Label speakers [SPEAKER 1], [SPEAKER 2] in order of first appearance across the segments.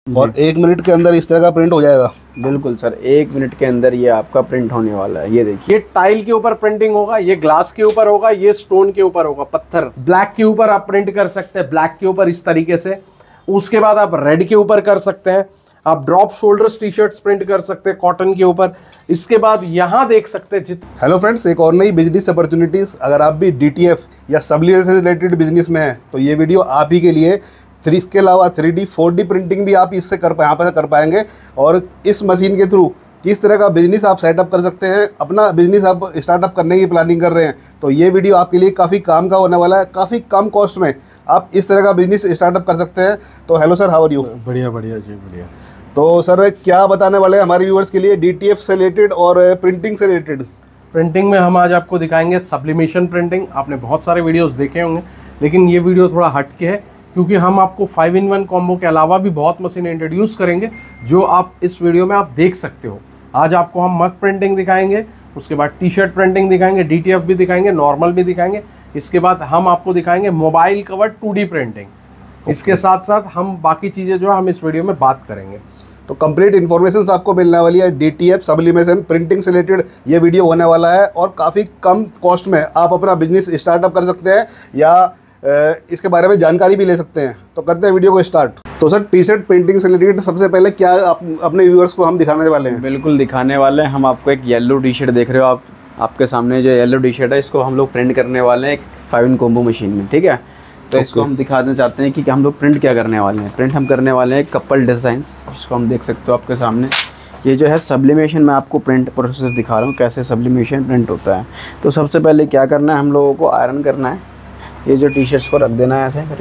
[SPEAKER 1] और 1 मिनट के अंदर इस तरह का प्रिंट हो जाएगा।
[SPEAKER 2] बिल्कुल सर, 1 मिनट के अंदर ये आपका प्रिंट होने वाला है। ये देखिए,
[SPEAKER 3] ये टाइल के ऊपर प्रिंटिंग होगा, ये ग्लास के ऊपर होगा, ये स्टोन के ऊपर होगा, पत्थर। ब्लैक के ऊपर आप प्रिंट कर सकते हैं, ब्लैक के ऊपर इस तरीके से। उसके बाद आप रेड के ऊपर कर सकते हैं, आप drop shoulders T shirts print कर सकते हैं कॉटन के ऊपर। इसके बाद यहाँ देख सकते हैं
[SPEAKER 1] हेलो फ्रेंड्स, एक और नई बिजनेस अपॉर्चुनिटीज। अगर आप भी डीटीएफ या सब्लिमेशन से रिलेटेड बिजनेस में हैं तो ये वीडियो आप ही के लिए। इसके अलावा 3D 4D प्रिंटिंग भी आप इससे यहाँ पर कर पाएंगे। और इस मशीन के थ्रू किस तरह का बिजनेस आप सेटअप कर सकते हैं, अपना बिजनेस आप स्टार्टअप करने की प्लानिंग कर रहे हैं, तो ये वीडियो आपके लिए काफ़ी काम का होने वाला है। काफ़ी कम कॉस्ट में आप इस तरह का बिजनेस स्टार्टअप कर सकते हैं। तो hello sir, how are you?
[SPEAKER 3] बढ़िया बढ़िया जी, बढ़िया।
[SPEAKER 1] तो सर, क्या बताने वाले हैं हमारे व्यूअर्स के लिए डीटीएफ से रिलेटेड और प्रिंटिंग से रिलेटेड?
[SPEAKER 3] प्रिंटिंग में हम आज आपको दिखाएंगे सब्लिमेशन प्रिंटिंग। आपने बहुत सारे वीडियोस देखे होंगे, लेकिन ये वीडियो थोड़ा हटके है क्योंकि हम आपको 5-in-1 कॉम्बो के अलावा भी बहुत मशीनें इंट्रोड्यूस करेंगे जो आप इस वीडियो में आप देख सकते हो। आज आपको हम मग प्रिंटिंग दिखाएंगे, उसके बाद टी शर्ट प्रिंटिंग दिखाएंगे, डीटीएफ भी दिखाएंगे, नॉर्मल भी दिखाएंगे। इसके बाद हम आपको दिखाएंगे मोबाइल कवर 2D प्रिंटिंग। इसके साथ साथ हम बाकी चीज़ें जो हम इस वीडियो में बात करेंगे।
[SPEAKER 1] तो कंप्लीट इन्फॉर्मेशन आपको मिलने वाली है डीटीएफ सब्लिमेशन प्रिंटिंग से रिलेटेड। ये वीडियो होने वाला है और काफ़ी कम कॉस्ट में आप अपना बिजनेस स्टार्टअप कर सकते हैं या इसके बारे में जानकारी भी ले सकते हैं। तो करते हैं वीडियो को स्टार्ट। तो सर, टी शर्ट प्रिंटिंग से रिलेटेड सबसे पहले क्या अपने व्यूअर्स को हम दिखाने वाले हैं?
[SPEAKER 2] बिल्कुल दिखाने वाले हैं। हम आपको एक येलो टी शर्ट देख रहे हो आप, आपके सामने जो येलो टी शर्ट है, इसको हम लोग प्रिंट करने वाले हैं एक 5-in कॉम्बो मशीन में, ठीक है। तो इसको हम दिखाना चाहते हैं कि हम लोग प्रिंट क्या करने वाले हैं। प्रिंट हम करने वाले हैं कपल डिज़ाइंस, जिसको हम देख सकते हो आपके सामने। ये जो है सब्लिमेशन, मैं आपको प्रिंट प्रोसेस दिखा रहा हूँ कैसे सब्लिमेशन प्रिंट होता है। तो सबसे पहले क्या करना है, हम लोगों को आयरन करना है। ये जो टी शर्ट्स को रख देना है ऐसे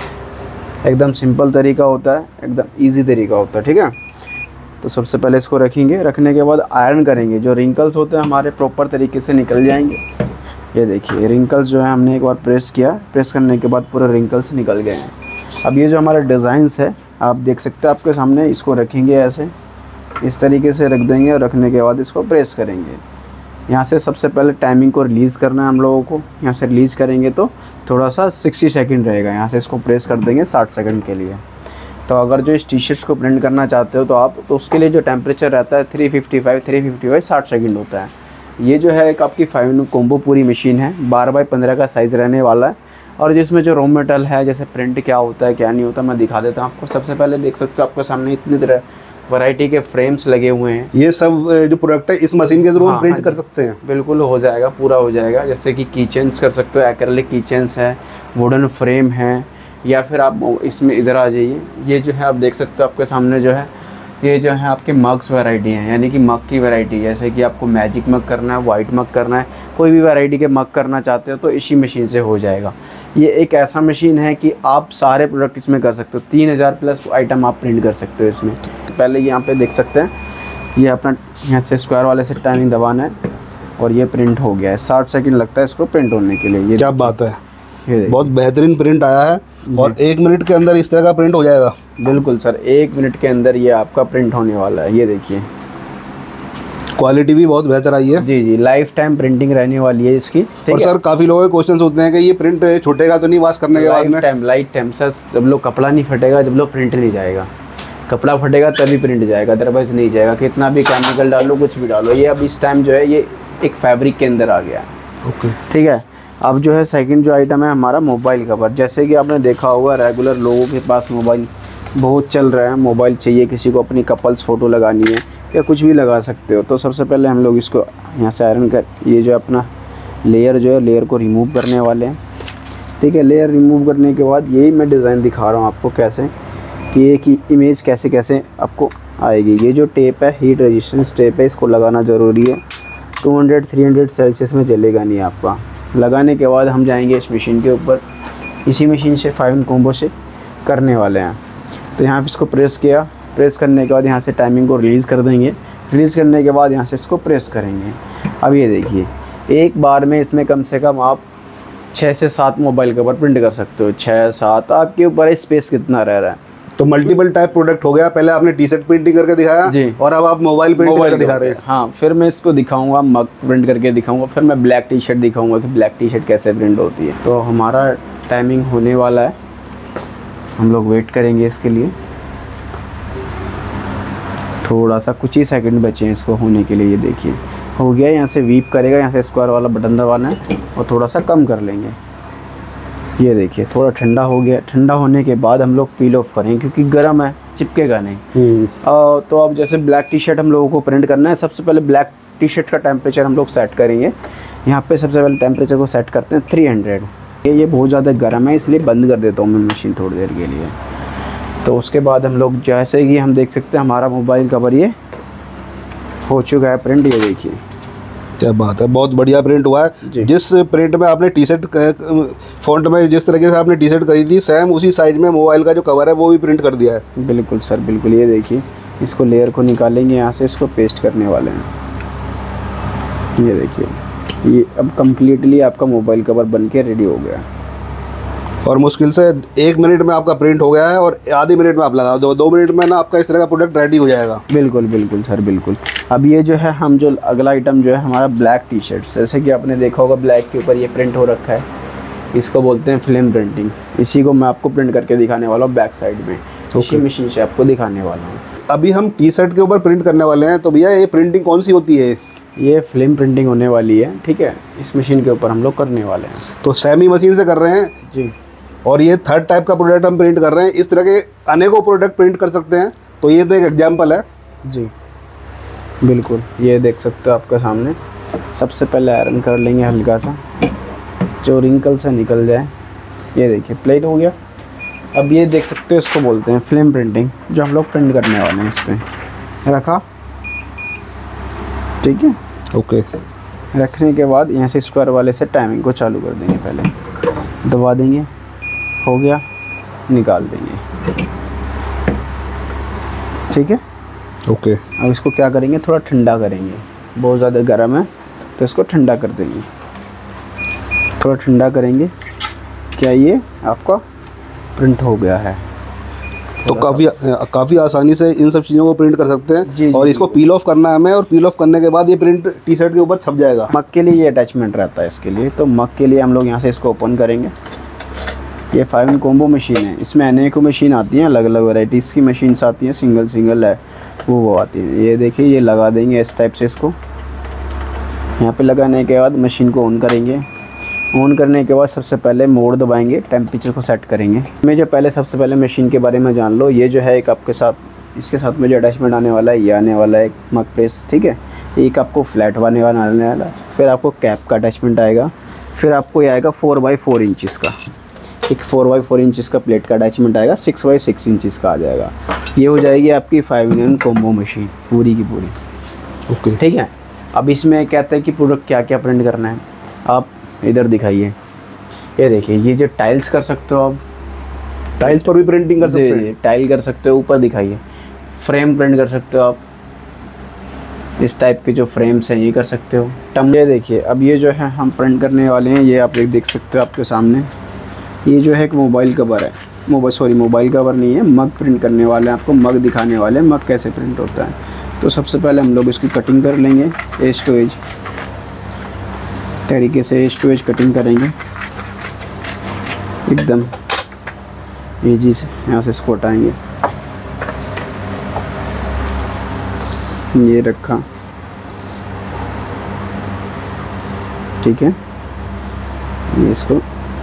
[SPEAKER 2] करके, एकदम सिंपल तरीका होता है, एकदम ईजी तरीका होता है, ठीक है। तो सबसे पहले इसको रखेंगे, रखने के बाद आयरन करेंगे। जो रिंकल्स होते हैं हमारे प्रॉपर तरीके से निकल जाएंगे। ये देखिए, रिंकल्स जो है हमने एक बार प्रेस किया, प्रेस करने के बाद पूरे रिंकल्स निकल गए हैं। अब ये जो हमारे डिज़ाइंस है आप देख सकते हैं आपके सामने, इसको रखेंगे ऐसे, इस तरीके से रख देंगे और रखने के बाद इसको प्रेस करेंगे। यहाँ से सबसे पहले टाइमिंग को रिलीज़ करना है हम लोगों को। यहाँ से रिलीज़ करेंगे तो थोड़ा सा 60 सेकंड रहेगा। यहाँ से इसको प्रेस कर देंगे 60 सेकंड के लिए। तो अगर जो इस टी शर्ट्स को प्रिंट करना चाहते हो तो आप, तो उसके लिए जो टेम्परेचर रहता है 355 60 सेकंड होता है। ये जो है एक आपकी 5-in कॉम्बो पूरी मशीन है, 12x15 का साइज़ रहने वाला है। और जिसमें जो रॉ मटेरियल है, जैसे प्रिंट क्या होता है क्या नहीं होता, मैं दिखा देता हूँ आपको। सबसे पहले देख सकते हो आपके सामने इतनी तरह वैरायटी के फ्रेम्स लगे हुए हैं।
[SPEAKER 1] ये सब जो प्रोडक्ट है इस मशीन के थ्रू हम प्रिंट कर सकते हैं?
[SPEAKER 2] बिल्कुल हो जाएगा, पूरा हो जाएगा। जैसे कि कीचेन्स कर सकते हो, एक्रेलिक कीचेन्स है, वुडन फ्रेम है, या फिर आप इसमें इधर आ जाइए। ये जो है आप देख सकते हो आपके सामने जो है, ये जो है आपके मग्स वैरायटी हैं, यानी कि मग की वैरायटी। जैसे कि आपको मैजिक मग करना है, वाइट मग करना है, कोई भी वैरायटी के मग करना चाहते हो तो इसी मशीन से हो जाएगा। ये एक ऐसा मशीन है कि आप सारे प्रोडक्ट इसमें कर सकते हो। 3000 प्लस आइटम आप प्रिंट कर सकते हो इसमें। तो पहले यहाँ पे देख सकते हैं, ये अपना यहाँ से स्क्वायर वाले से टाइमिंग दबाना है और ये प्रिंट हो गया है। 60 सेकंड लगता है इसको प्रिंट होने के लिए। ये
[SPEAKER 1] क्या बात है, बहुत बेहतरीन प्रिंट आया है और 1 मिनट के अंदर इस तरह का प्रिंट हो जाएगा।
[SPEAKER 2] बिल्कुल सर, 1 मिनट के अंदर ये आपका प्रिंट होने वाला है। ये देखिए,
[SPEAKER 1] क्वालिटी भी बहुत बेहतर आई है।
[SPEAKER 2] जी जी, लाइफ टाइम प्रिंटिंग रहने वाली है इसकी।
[SPEAKER 1] और सर, काफ़ी लोगों के क्वेश्चन होते हैं कि ये प्रिंट छूटेगा तो नहीं वॉश करने के बाद में?
[SPEAKER 2] लाइफ टाइम सर, जब लोग कपड़ा नहीं फटेगा, जब लोग प्रिंट नहीं जाएगा। कपड़ा फटेगा तभी प्रिंट जाएगा, अदरवाइज नहीं जाएगा। कितना भी केमिकल डालो, कुछ भी डालो। ये अब इस टाइम जो है ये एक फैब्रिक के अंदर आ गया है।
[SPEAKER 1] ओके,
[SPEAKER 2] ठीक है। अब जो है सेकंड जो आइटम है हमारा मोबाइल कवर। जैसे कि आपने देखा होगा, रेगुलर लोगों के पास मोबाइल बहुत चल रहा है। मोबाइल चाहिए, किसी को अपनी कपल्स फ़ोटो लगानी है या कुछ भी लगा सकते हो। तो सबसे पहले हम लोग इसको यहाँ से आयरन कर, ये जो अपना लेयर जो है, लेयर को रिमूव करने वाले हैं, ठीक है। लेयर रिमूव करने के बाद यही मैं डिज़ाइन दिखा रहा हूँ आपको कैसे, कि एक ही इमेज कैसे कैसे आपको आएगी। ये जो टेप है, हीट रेजिस्टेंस टेप है, इसको लगाना ज़रूरी है। 200-300 सेल्सियस में जलेगा नहीं आपका। लगाने के बाद हम जाएंगे इस मशीन के ऊपर, इसी मशीन से 5-in कॉम्बो से करने वाले हैं। तो यहाँ पे इसको प्रेस किया, प्रेस करने के बाद यहाँ से टाइमिंग को रिलीज़ कर देंगे। रिलीज़ करने के बाद यहाँ से इसको प्रेस करेंगे। अब ये देखिए, एक बार में इसमें कम से कम आप 6 से 7 मोबाइल कवर प्रिंट कर सकते हो। 6-7, आपके ऊपर स्पेस कितना रह रहा है।
[SPEAKER 1] तो मल्टीपल टाइप प्रोडक्ट हो गया। पहले आपने टी शर्ट प्रिंटिंग करके दिखाया जी, और अब आप मोबाइल प्रिंट करके दिखा रहे हैं।
[SPEAKER 2] हाँ, फिर मैं इसको दिखाऊंगा, मग प्रिंट करके दिखाऊंगा, फिर मैं ब्लैक टी शर्ट दिखाऊंगा कि ब्लैक टी शर्ट कैसे प्रिंट होती है। तो हमारा टाइमिंग होने वाला है, हम लोग वेट करेंगे इसके लिए। थोड़ा सा कुछ ही सेकंड बचे हैं इसको होने के लिए। ये देखिए हो गया। यहाँ से वीप करेगा, यहाँ से स्क्वायर वाला बटन दबाना है और थोड़ा सा कम कर लेंगे। ये देखिए थोड़ा ठंडा हो गया। ठंडा होने के बाद हम लोग पील ऑफ करेंगे क्योंकि गर्म है, चिपकेगा नहीं। तो अब जैसे ब्लैक टी शर्ट हम लोगों को प्रिंट करना है, सबसे पहले ब्लैक टी शर्ट का टेम्परेचर हम लोग सेट करेंगे। यहाँ पे सबसे पहले टेम्परेचर को सेट करते हैं 300। ये बहुत ज़्यादा गर्म है इसलिए बंद कर देता हूँ मैं मशीन थोड़ी देर के लिए। तो उसके बाद हम लोग जैसे कि हम देख सकते हैं हमारा मोबाइल कवर ये हो चुका है प्रिंट। ये देखिए
[SPEAKER 1] क्या बात है, बहुत बढ़िया प्रिंट हुआ है। जिस प्रिंट में आपने टी शर्ट फॉन्ट में जिस तरीके से आपने टी शर्ट करी थी, सेम उसी साइज में मोबाइल का जो कवर है वो भी प्रिंट कर दिया है।
[SPEAKER 2] बिल्कुल सर बिल्कुल। ये देखिए इसको लेयर को निकालेंगे, यहाँ से इसको पेस्ट करने वाले हैं। ये देखिए ये अब कम्प्लीटली आपका मोबाइल कवर बन के रेडी हो गया
[SPEAKER 1] और मुश्किल से 1 मिनट में आपका प्रिंट हो गया है और आधे मिनट में आप लगा दो, 2 मिनट में ना आपका इस तरह का प्रोडक्ट रेडी हो जाएगा।
[SPEAKER 2] बिल्कुल बिल्कुल सर बिल्कुल। अब ये जो है हम जो अगला आइटम जो है हमारा ब्लैक टी शर्ट, जैसे कि आपने देखा होगा ब्लैक के ऊपर ये प्रिंट हो रखा है, इसको बोलते हैं फिल्म प्रिंटिंग। इसी को मैं आपको प्रिंट करके दिखाने वाला हूँ बैक साइड में। इसी मशीन से आपको दिखाने वाला हूँ।
[SPEAKER 1] अभी हम टी शर्ट के ऊपर प्रिंट करने वाले हैं, तो भैया ये प्रिंटिंग कौन सी होती है?
[SPEAKER 2] ये फिल्म प्रिंटिंग होने वाली है, ठीक है। इस मशीन के ऊपर हम लोग करने वाले हैं।
[SPEAKER 1] तो सेमी मशीन से कर रहे हैं
[SPEAKER 2] जी।
[SPEAKER 1] और ये 3rd टाइप का प्रोडक्ट हम प्रिंट कर रहे हैं। इस तरह के अनेकों प्रोडक्ट प्रिंट कर सकते हैं, तो ये तो एक एग्जाम्पल है।
[SPEAKER 2] जी बिल्कुल। ये देख सकते हो आपके सामने। सबसे पहले आयरन कर लेंगे हल्का सा, जो रिंकल से निकल जाए। ये देखिए प्लेन हो गया। अब ये देख सकते हो इसको बोलते हैं फिल्म प्रिंटिंग, जो हम लोग प्रिंट करने वाले हैं। इस पर रखा, ठीक है।
[SPEAKER 1] ओके।
[SPEAKER 2] रखने के बाद यहाँ से स्क्वायर वाले से टाइमिंग को चालू कर देंगे, पहले दबा देंगे, हो गया, निकाल देंगे, ठीक है।
[SPEAKER 1] ओके।
[SPEAKER 2] अब इसको क्या करेंगे, थोड़ा ठंडा करेंगे। बहुत ज़्यादा गर्म है तो इसको ठंडा कर देंगे, थोड़ा ठंडा करेंगे। क्या ये आपका प्रिंट हो गया है।
[SPEAKER 1] तो काफ़ी आसानी से इन सब चीज़ों को प्रिंट कर सकते हैं।
[SPEAKER 2] जी,
[SPEAKER 1] और
[SPEAKER 2] जी,
[SPEAKER 1] इसको पील ऑफ करना है हमें, और पील ऑफ करने के बाद ये प्रिंट टी शर्ट के ऊपर छप जाएगा।
[SPEAKER 2] मग के लिए ये अटैचमेंट रहता है इसके लिए। तो मग के लिए हम लोग यहाँ से इसको ओपन करेंगे। ये 5 कॉम्बो मशीन है। इसमें अनेकों मशीन आती हैं, अलग अलग वैराइटीज़ की मशीन्स आती हैं। सिंगल है वो आती है। ये देखिए ये लगा देंगे इस टाइप से। इसको यहाँ पे लगाने के बाद मशीन को ऑन करेंगे। ऑन करने के बाद सबसे पहले मोड दबाएंगे, टेम्परेचर को सेट करेंगे। मैं जो पहले सबसे पहले मशीन के बारे में जान लो। ये जो है एक आपके साथ, इसके साथ में जो अटैचमेंट आने वाला है, ये आने वाला है एक मग प्रेस, ठीक है। एक आपको फ्लैट आने वाला है, फिर आपको कैप का अटैचमेंट आएगा, फिर आपको ये आएगा 4x4 इंचज़ का, एक 4x4 इंचज़ का प्लेट का अटैचमेंट आएगा, 6x6 इंचज़ का आ जाएगा। ये हो जाएगी आपकी 5-in-1 कॉम्बो मशीन पूरी की पूरी।
[SPEAKER 1] ओके,
[SPEAKER 2] ठीक है। अब इसमें कहते हैं कि प्रोडक्ट क्या क्या प्रिंट करना है। आप इधर दिखाइए, ये देखिए, ये जो टाइल्स कर सकते हो आप,
[SPEAKER 1] टाइल्स पर भी प्रिंटिंग कर सकते हैं।
[SPEAKER 2] टाइल कर सकते हो। ऊपर दिखाइए, फ्रेम प्रिंट कर सकते हो आप। इस टाइप के जो फ्रेम्स हैं ये कर सकते हो। ये देखिए, अब ये जो है हम प्रिंट करने वाले हैं, ये आप देख सकते हो आपके सामने। ये जो है एक मोबाइल कवर है, मोबाइल कवर नहीं है, मग प्रिंट करने वाले हैं। आपको मग दिखाने वाले हैं, मग कैसे प्रिंट होता है। तो सबसे पहले हम लोग इसकी कटिंग कर लेंगे, एज टू एज तरीके से एज टू एज कटिंग करेंगे एकदम ईजी से। यहाँ से इसको हटाएंगे, ये रखा, ठीक है। ये इसको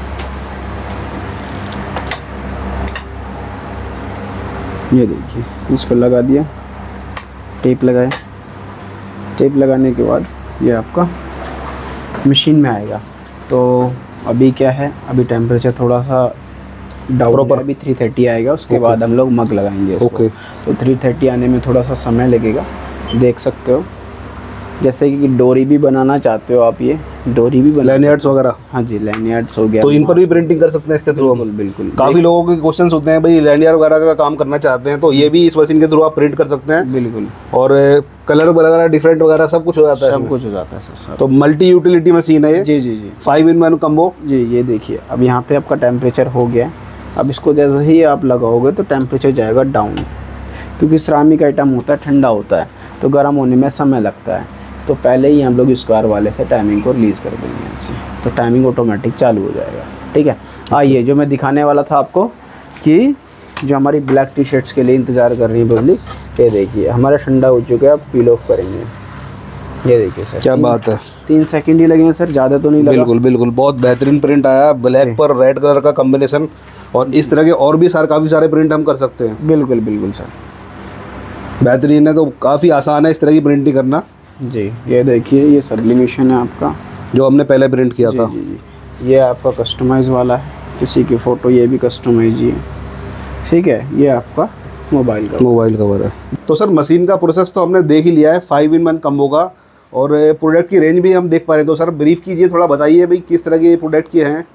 [SPEAKER 2] ये देखिए, इसको लगा दिया, टेप लगाए। टेप लगाने के बाद ये आपका मशीन में आएगा। तो अभी क्या है, अभी टेम्परेचर थोड़ा सा डाउन है, अभी 330 आएगा। उसके बाद हम लोग मग लगाएंगे उसको।
[SPEAKER 1] ओके।
[SPEAKER 2] तो 330 आने में थोड़ा सा समय लगेगा, देख सकते हो। जैसे कि डोरी भी बनाना चाहते हो आप, ये डोरी भी
[SPEAKER 1] लैनियार्ड्स वगैरह।
[SPEAKER 2] हाँ जी, लैनियार्ड्स हो गया।
[SPEAKER 1] तो इन पर भी प्रिंटिंग कर सकते हैं इसके थ्रू।
[SPEAKER 2] बिल्कुल।
[SPEAKER 1] काफ़ी लोगों के क्वेश्चंस होते हैं, भाई लैनियार्ड वगैरह का काम करना चाहते हैं, तो ये भी इस मशीन के थ्रू आप प्रिंट कर सकते हैं।
[SPEAKER 2] बिल्कुल।
[SPEAKER 1] और कलर वगैरह डिफरेंट वगैरह सब कुछ हो जाता है,
[SPEAKER 2] सब कुछ हो जाता है सर।
[SPEAKER 1] तो मल्टी यूटिलिटी मशीन है ये।
[SPEAKER 2] जी जी जी।
[SPEAKER 1] 5-in-1 combo.
[SPEAKER 2] जी, ये देखिए, अब यहाँ पे आपका टेम्परेचर हो गया। अब इसको जैसे ही आप लगाओगे तो टेम्परेचर जाएगा डाउन, क्योंकि सिरामिक आइटम होता है, ठंडा होता है, तो गर्म होने में समय लगता है। तो पहले ही हम लोग स्क्वायर वाले से टाइमिंग को रिलीज़ कर देंगे ऐसे, तो टाइमिंग ऑटोमेटिक चालू हो जाएगा, ठीक है। आइए, जो मैं दिखाने वाला था आपको कि जो हमारी ब्लैक टी शर्ट्स के लिए इंतज़ार कर रही है पब्लिक, ये देखिए हमारा ठंडा हो चुका है, अब पील ऑफ करेंगे। ये देखिए सर,
[SPEAKER 1] क्या बात है,
[SPEAKER 2] 3 सेकंड ही लगे हैं सर, ज़्यादा तो नहीं लगा।
[SPEAKER 1] बिल्कुल बिल्कुल, बहुत बेहतरीन प्रिंट आया, ब्लैक पर रेड कलर का कॉम्बिनेशन। और इस तरह के और भी काफ़ी सारे प्रिंट हम कर सकते हैं।
[SPEAKER 2] बिल्कुल बिल्कुल सर,
[SPEAKER 1] बेहतरीन है। तो काफ़ी आसान है इस तरह की प्रिंटिंग करना
[SPEAKER 2] जी। ये देखिए ये सब्लिमेशन है आपका,
[SPEAKER 1] जो हमने पहले प्रिंट किया था।
[SPEAKER 2] जी जी। ये आपका कस्टमाइज़ वाला है, किसी की फ़ोटो, ये भी कस्टमाइज ही है, ठीक है। ये आपका मोबाइल
[SPEAKER 1] कवर है। तो सर मशीन का प्रोसेस तो हमने देख ही लिया है 5-in-1 कम्बो का, और प्रोडक्ट की रेंज भी हम देख पा रहे हैं। तो सर ब्रीफ कीजिए, थोड़ा बताइए भाई किस तरह के प्रोडक्ट के हैं।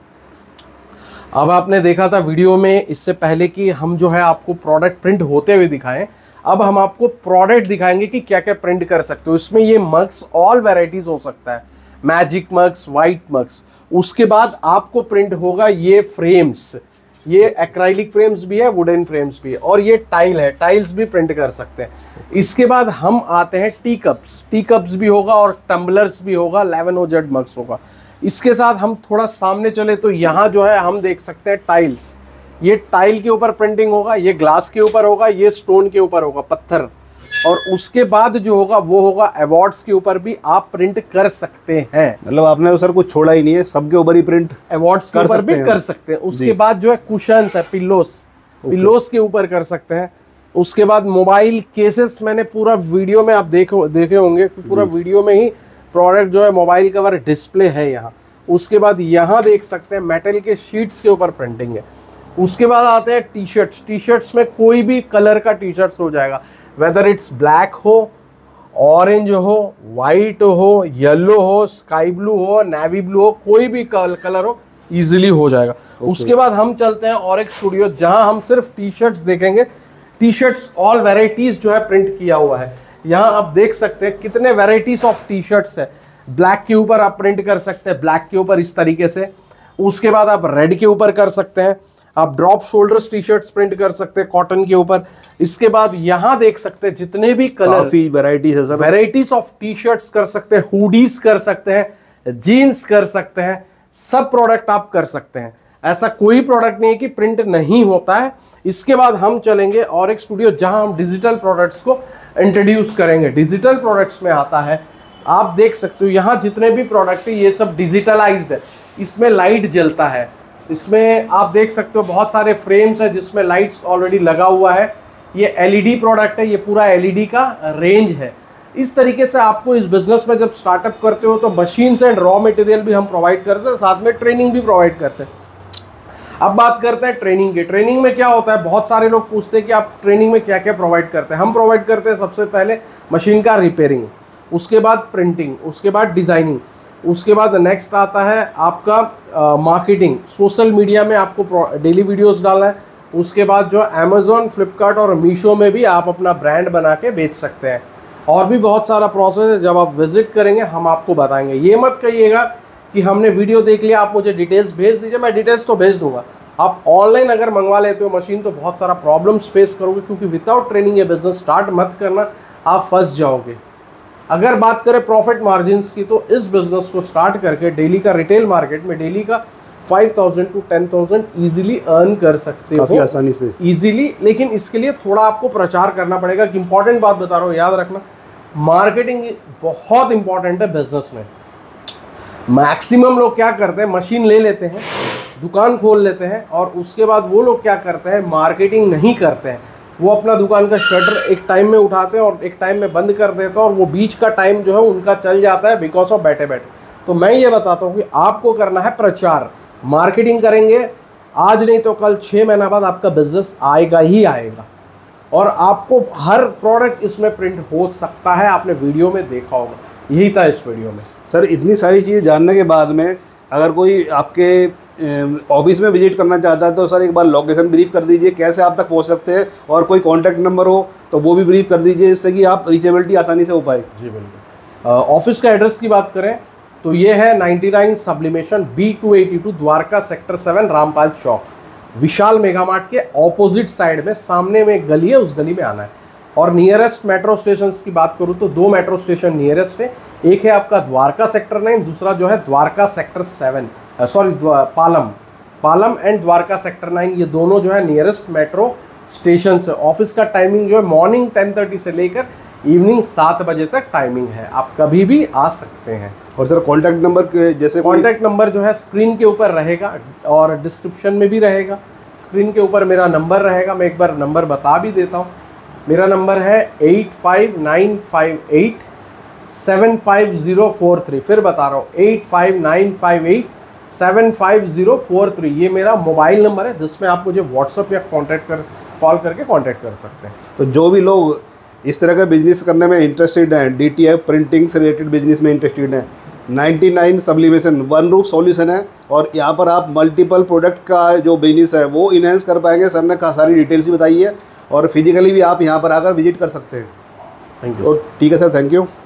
[SPEAKER 3] अब आपने देखा था वीडियो में इससे पहले कि हम जो है आपको प्रोडक्ट प्रिंट होते हुए दिखाएं, अब हम आपको प्रोडक्ट दिखाएंगे कि क्या क्या प्रिंट कर सकते हो। इसमें ये मग्स ऑल वेराइटीज हो सकता है, मैजिक मग्स, वाइट मग्स। उसके बाद आपको प्रिंट होगा ये फ्रेम्स, ये एक्राइलिक फ्रेम्स भी है, वुडन फ्रेम्स भी है, और ये टाइल है, टाइल्स भी प्रिंट कर सकते हैं। इसके बाद हम आते हैं टी कप्स भी होगा और टम्बलर्स भी होगा, 11OZ मग्स होगा। इसके साथ हम थोड़ा सामने चले तो यहाँ जो है हम देख सकते हैं टाइल्स, ये टाइल के ऊपर प्रिंटिंग होगा, ये ग्लास के ऊपर होगा, ये स्टोन के ऊपर होगा, पत्थर। और उसके बाद जो होगा वो होगा अवार्ड्स के ऊपर भी आप प्रिंट कर सकते हैं।
[SPEAKER 1] मतलब आपने तो सर कुछ छोड़ा ही नहीं है, सबके ऊपर ही प्रिंट
[SPEAKER 3] अवार्ड्स के ऊपर भी कर सकते हैं। उसके बाद जो है कुशन्स है, पिल्लोस के ऊपर कर सकते हैं। उसके बाद मोबाइल केसेस, मैंने पूरा वीडियो में आप देखे होंगे, पूरा वीडियो में ही प्रोडक्ट जो है मोबाइल कवर डिस्प्ले है यहाँ। उसके बाद यहाँ देख सकते हैं मेटल के शीट्स के ऊपर प्रिंटिंग है। उसके बाद आते हैं टी शर्ट्स में कोई भी कलर का टी शर्ट्स हो जाएगा, वेदर इट्स ब्लैक हो, ऑरेंज हो, वाइट हो, येलो हो, स्काई ब्लू हो, नेवी ब्लू हो, कोई भी कलर हो, इजीली हो जाएगा। उसके बाद हम चलते हैं और एक स्टूडियो, जहां हम सिर्फ टी शर्ट्स देखेंगे। टी शर्ट्स ऑल वेराइटीज जो है प्रिंट किया हुआ है। यहाँ आप देख सकते हैं कितने वेराइटीज ऑफ टी शर्ट्स है। ब्लैक के ऊपर आप प्रिंट कर सकते हैं, ब्लैक के ऊपर इस तरीके से। उसके बाद आप रेड के ऊपर कर सकते हैं, आप drop shoulders T shirts print कर सकते हैं कॉटन के ऊपर। इसके बाद यहाँ देख सकते हैं जितने भी कलर,
[SPEAKER 1] काफी वेराइटीज है sir,
[SPEAKER 3] varieties of T shirts कर सकते हैं, हुडीज कर सकते हैं, जीन्स कर सकते हैं, सब प्रोडक्ट आप कर सकते हैं। ऐसा कोई प्रोडक्ट नहीं है कि प्रिंट नहीं होता है। इसके बाद हम चलेंगे और एक स्टूडियो, जहां हम डिजिटल प्रोडक्ट्स को इंट्रोड्यूस करेंगे। डिजिटल प्रोडक्ट्स में आता है, आप देख सकते हो यहाँ जितने भी प्रोडक्ट है ये सब डिजिटलाइज्ड है। इसमें लाइट जलता है, इसमें आप देख सकते हो बहुत सारे फ्रेम्स है जिसमें लाइट्स ऑलरेडी लगा हुआ है। ये एलईडी प्रोडक्ट है, ये पूरा एलईडी का रेंज है। इस तरीके से आपको इस बिजनेस में जब स्टार्टअप करते हो तो मशीन्स एंड रॉ मटेरियल भी हम प्रोवाइड करते हैं, साथ में ट्रेनिंग भी प्रोवाइड करते हैं। अब बात करते हैं ट्रेनिंग की। ट्रेनिंग में क्या होता है, बहुत सारे लोग पूछते हैं कि आप ट्रेनिंग में क्या क्या प्रोवाइड करते हैं। हम प्रोवाइड करते हैं सबसे पहले मशीन का रिपेयरिंग, उसके बाद प्रिंटिंग, उसके बाद डिज़ाइनिंग, उसके बाद नेक्स्ट आता है आपका मार्केटिंग। सोशल मीडिया में आपको डेली वीडियोस डालना है। उसके बाद जो अमेज़ॉन, फ्लिपकार्ट और मीशो में भी आप अपना ब्रांड बना के बेच सकते हैं। और भी बहुत सारा प्रोसेस है, जब आप विजिट करेंगे हम आपको बताएंगे। ये मत कहिएगा कि हमने वीडियो देख लिया, आप मुझे डिटेल्स भेज दीजिए। मैं डिटेल्स तो भेज दूंगा। आप ऑनलाइन अगर मंगवा लेते हो मशीन तो बहुत सारा प्रॉब्लम्स फेस करोगे, क्योंकि विदाउट ट्रेनिंग ये बिजनेस स्टार्ट मत करना, आप फंस जाओगे। अगर बात करें प्रॉफिट मार्जिन्स की, तो इस बिजनेस को स्टार्ट करके डेली का रिटेल मार्केट में डेली का 5,000 to 10,000 इजीली अर्न कर सकते हो,
[SPEAKER 1] आसानी से,
[SPEAKER 3] इजीली। लेकिन इसके लिए थोड़ा आपको प्रचार करना पड़ेगा। कि इंपॉर्टेंट बात बता रहा हूँ, याद रखना, मार्केटिंग बहुत इंपॉर्टेंट है बिजनेस में। मैक्सिमम लोग क्या करते हैं, मशीन ले लेते हैं, दुकान खोल लेते हैं, और उसके बाद वो लोग क्या करते हैं, मार्केटिंग नहीं करते हैं। वो अपना दुकान का शटर एक टाइम में उठाते हैं और एक टाइम में बंद कर देते हैं, और वो बीच का टाइम जो है उनका चल जाता है बिकॉज ऑफ बैठे बैठे। तो मैं ये बताता हूँ कि आपको करना है प्रचार, मार्केटिंग करेंगे, आज नहीं तो कल 6 महीना बाद आपका बिजनेस आएगा ही आएगा। और आपको हर प्रोडक्ट इसमें प्रिंट हो सकता है, आपने वीडियो में देखा होगा। यही था इस वीडियो में।
[SPEAKER 1] सर इतनी सारी चीज़ें जानने के बाद में अगर कोई आपके ऑफिस में विजिट करना चाहता है तो सर एक बार लोकेशन ब्रीफ कर दीजिए, कैसे आप तक पहुंच सकते हैं, और कोई कॉन्टैक्ट नंबर हो तो वो भी ब्रीफ कर दीजिए, जिससे कि आप रीचेबिलिटी आसानी से हो पाए।
[SPEAKER 3] जी बिल्कुल। ऑफिस का एड्रेस की बात करें तो ये है 99 sublimation B282 Dwarka sector 7 Rampal Chowk, Vishal mega mart के ऑपोजिट साइड में, सामने में एक गली है, उस गली में आना है। और नियरेस्ट मेट्रो स्टेशन की बात करूँ तो 2 मेट्रो स्टेशन नियरेस्ट है। एक है आपका द्वारका सेक्टर 9, दूसरा जो है Dwarka sector 7, sorry Palam and Dwarka sector 9, ये दोनों जो है नियरेस्ट मेट्रो स्टेशन से। ऑफिस का टाइमिंग जो है मॉर्निंग 10:30 से लेकर इवनिंग 7 बजे तक टाइमिंग है, आप कभी भी आ सकते हैं।
[SPEAKER 1] और सर कॉन्टैक्ट नंबर जैसे
[SPEAKER 3] कॉन्टैक्ट नंबर जो है स्क्रीन के ऊपर रहेगा और डिस्क्रिप्शन में भी रहेगा। स्क्रीन के ऊपर मेरा नंबर रहेगा, मैं एक बार नंबर बता भी देता हूँ। मेरा नंबर है 8595875043। फिर बता रहा हूँ 8595875043। ये मेरा मोबाइल नंबर है जिसमें आप मुझे व्हाट्सअप या कॉल करके कॉन्टैक्ट कर सकते हैं।
[SPEAKER 1] तो जो भी लोग इस तरह का बिजनेस करने में इंटरेस्टेड हैं, DTF प्रिंटिंग से रिलेटेड बिजनेस में इंटरेस्टेड हैं, 99 सब्लिमेशन वन रूफ सॉल्यूशन है और यहाँ पर आप मल्टीपल प्रोडक्ट का जो बिजनेस है वो इनहेंस कर पाएंगे। सर ने सारी डिटेल्स भी बताई है और फिजिकली भी आप यहाँ पर आकर विजिट कर सकते हैं।
[SPEAKER 3] Thank you.
[SPEAKER 1] तो ठीक है सर, थैंक यू।